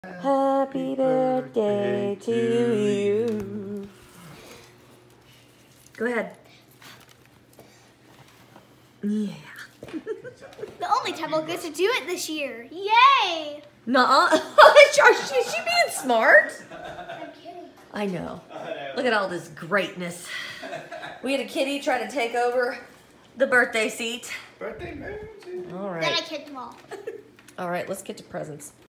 Happy birthday to you. Go ahead. Yeah. The only time I'll get to do it this year. Yay! Nuh-uh. Is she being smart? I'm kidding. I know. Look at all this greatness. We had a kitty try to take over the birthday seat. Birthday moon. All right. Then I kicked them all. All right, let's get to presents.